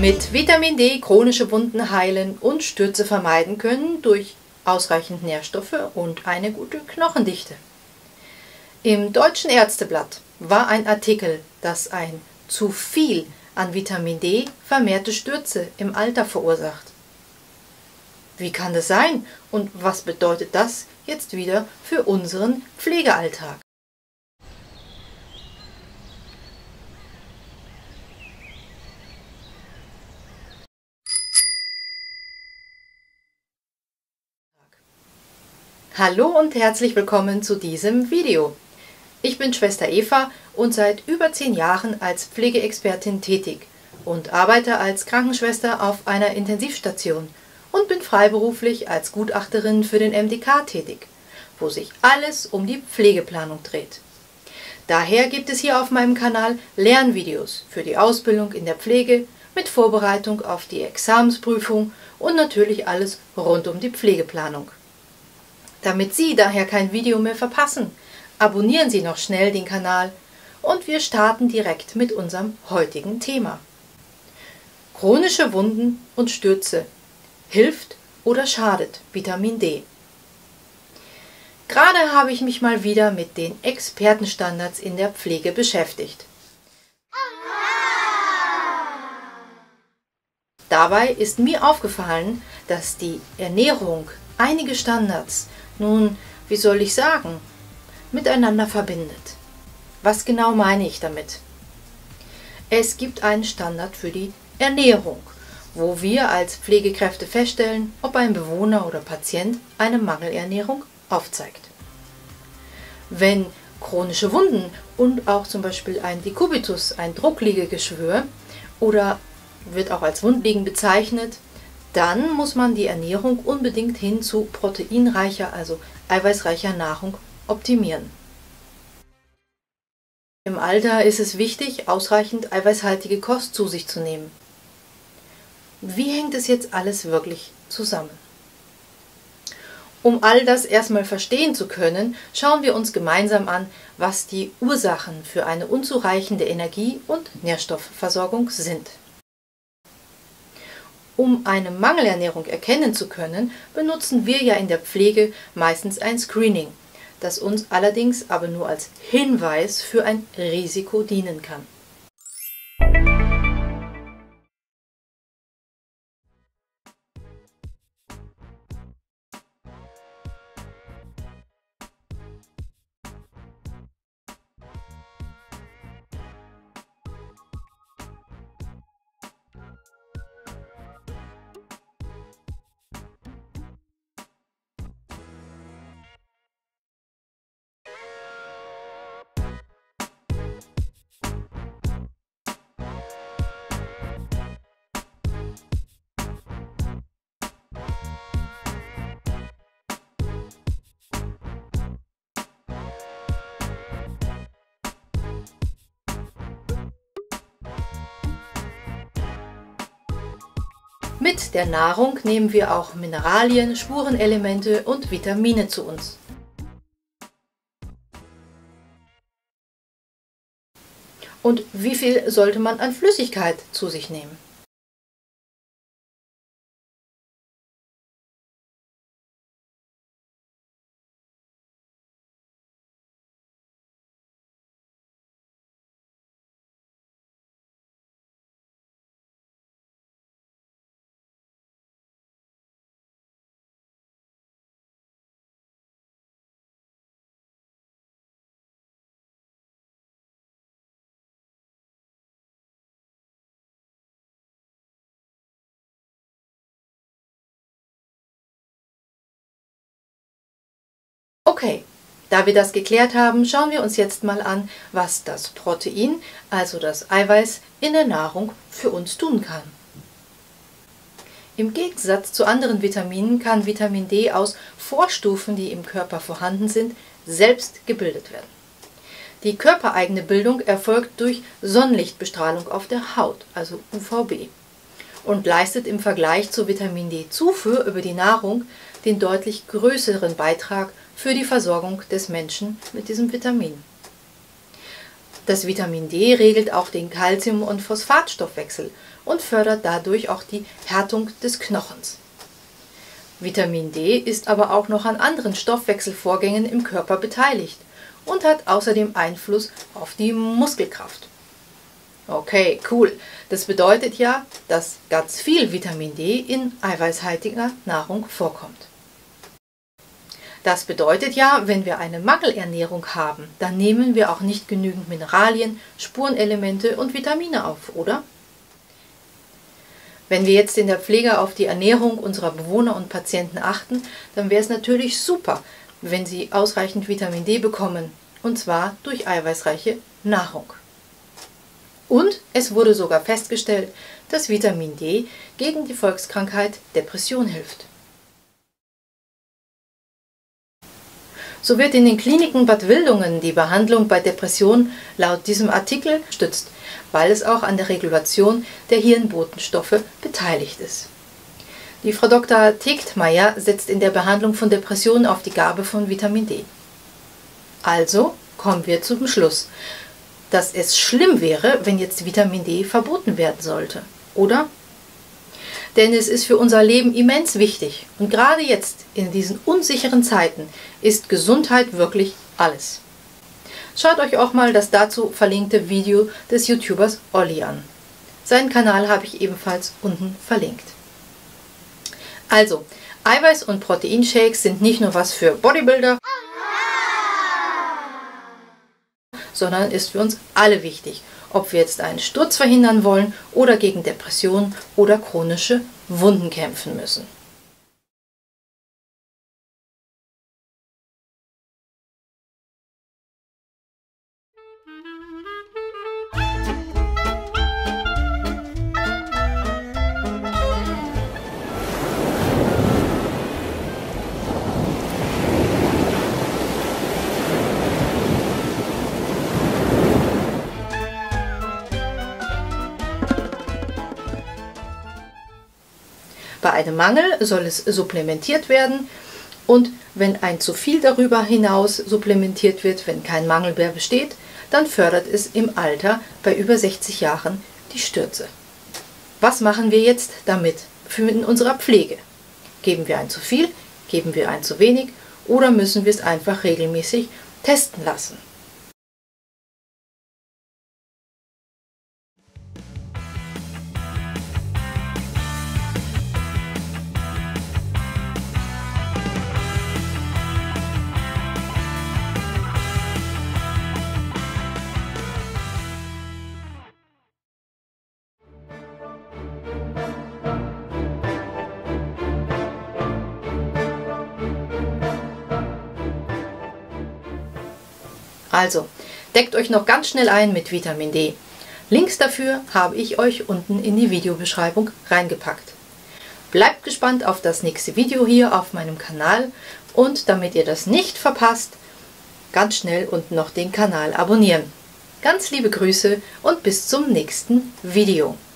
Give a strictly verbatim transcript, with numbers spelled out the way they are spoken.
mit Vitamin D chronische Wunden heilen und Stürze vermeiden können durch ausreichend Nährstoffe und eine gute Knochendichte. Im Deutschen Ärzteblatt war ein Artikel, dass ein zu viel an Vitamin D vermehrte Stürze im Alter verursacht. Wie kann das sein und was bedeutet das jetzt wieder für unseren Pflegealltag? Hallo und herzlich willkommen zu diesem Video. Ich bin Schwester Eva und seit über zehn Jahren als Pflegeexpertin tätig und arbeite als Krankenschwester auf einer Intensivstation und bin freiberuflich als Gutachterin für den M D K tätig, wo sich alles um die Pflegeplanung dreht. Daher gibt es hier auf meinem Kanal Lernvideos für die Ausbildung in der Pflege mit Vorbereitung auf die Examensprüfung und natürlich alles rund um die Pflegeplanung. Damit Sie daher kein Video mehr verpassen, abonnieren Sie noch schnell den Kanal und wir starten direkt mit unserem heutigen Thema. Chronische Wunden und Stürze. Hilft oder schadet Vitamin D? Gerade habe ich mich mal wieder mit den Expertenstandards in der Pflege beschäftigt. Dabei ist mir aufgefallen, dass die Ernährung einige Standards, nun, wie soll ich sagen, miteinander verbindet. Was genau meine ich damit? Es gibt einen Standard für die Ernährung, wo wir als Pflegekräfte feststellen, ob ein Bewohner oder Patient eine Mangelernährung aufzeigt. Wenn chronische Wunden und auch zum Beispiel ein Dekubitus, ein Druckliegegeschwür oder wird auch als Wundliegen bezeichnet, dann muss man die Ernährung unbedingt hin zu proteinreicher, also eiweißreicher Nahrung optimieren. Im Alter ist es wichtig, ausreichend eiweißhaltige Kost zu sich zu nehmen. Wie hängt es jetzt alles wirklich zusammen? Um all das erstmal verstehen zu können, schauen wir uns gemeinsam an, was die Ursachen für eine unzureichende Energie- und Nährstoffversorgung sind. Um eine Mangelernährung erkennen zu können, benutzen wir ja in der Pflege meistens ein Screening, das uns allerdings aber nur als Hinweis für ein Risiko dienen kann. Mit der Nahrung nehmen wir auch Mineralien, Spurenelemente und Vitamine zu uns. Und wie viel sollte man an Flüssigkeit zu sich nehmen? Okay, da wir das geklärt haben, schauen wir uns jetzt mal an, was das Protein, also das Eiweiß, in der Nahrung für uns tun kann. Im Gegensatz zu anderen Vitaminen kann Vitamin D aus Vorstufen, die im Körper vorhanden sind, selbst gebildet werden. Die körpereigene Bildung erfolgt durch Sonnenlichtbestrahlung auf der Haut, also U V B, und leistet im Vergleich zur Vitamin D-Zufuhr über die Nahrung den deutlich größeren Beitrag für die Versorgung des Menschen mit diesem Vitamin. Das Vitamin D regelt auch den Calcium- und Phosphatstoffwechsel und fördert dadurch auch die Härtung des Knochens. Vitamin D ist aber auch noch an anderen Stoffwechselvorgängen im Körper beteiligt und hat außerdem Einfluss auf die Muskelkraft. Okay, cool. Das bedeutet ja, dass ganz viel Vitamin D in eiweißhaltiger Nahrung vorkommt. Das bedeutet ja, wenn wir eine Mangelernährung haben, dann nehmen wir auch nicht genügend Mineralien, Spurenelemente und Vitamine auf, oder? Wenn wir jetzt in der Pflege auf die Ernährung unserer Bewohner und Patienten achten, dann wäre es natürlich super, wenn sie ausreichend Vitamin D bekommen, und zwar durch eiweißreiche Nahrung. Und es wurde sogar festgestellt, dass Vitamin D gegen die Volkskrankheit Depression hilft. So wird in den Kliniken Bad Wildungen die Behandlung bei Depression laut diesem Artikel gestützt, weil es auch an der Regulation der Hirnbotenstoffe beteiligt ist. Die Frau Doktor Tegtmeier setzt in der Behandlung von Depressionen auf die Gabe von Vitamin D. Also kommen wir zum Schluss, dass es schlimm wäre, wenn jetzt Vitamin D verboten werden sollte, oder? Denn es ist für unser Leben immens wichtig und gerade jetzt, in diesen unsicheren Zeiten, ist Gesundheit wirklich alles. Schaut euch auch mal das dazu verlinkte Video des YouTubers Olli an. Seinen Kanal habe ich ebenfalls unten verlinkt. Also, Eiweiß- und Proteinshakes sind nicht nur was für Bodybuilder, sondern ist für uns alle wichtig, ob wir jetzt einen Sturz verhindern wollen oder gegen Depressionen oder chronische Wunden kämpfen müssen. Bei einem Mangel soll es supplementiert werden und wenn ein zu viel darüber hinaus supplementiert wird, wenn kein Mangel mehr besteht, dann fördert es im Alter bei über sechzig Jahren die Stürze. Was machen wir jetzt damit für in unserer Pflege? Geben wir ein zu viel, geben wir ein zu wenig oder müssen wir es einfach regelmäßig testen lassen? Also, deckt euch noch ganz schnell ein mit Vitamin D. Links dafür habe ich euch unten in die Videobeschreibung reingepackt. Bleibt gespannt auf das nächste Video hier auf meinem Kanal und damit ihr das nicht verpasst, ganz schnell unten noch den Kanal abonnieren. Ganz liebe Grüße und bis zum nächsten Video.